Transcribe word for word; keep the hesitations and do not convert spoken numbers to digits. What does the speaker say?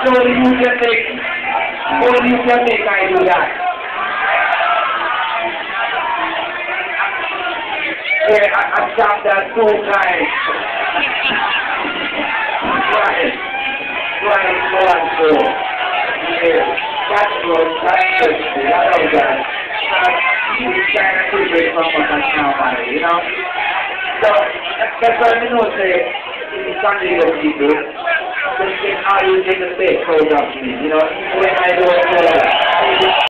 only you can make, only you can make I do that. Yeah, I, I stopped that two times. Right, right, right, so. Yeah, that's good, that's good. I know that. You kind of keep it from what I now, man, you know? So, that's why I know, say, it's Sunday of people. Just think how you take a space hold of me, you know, when I do it,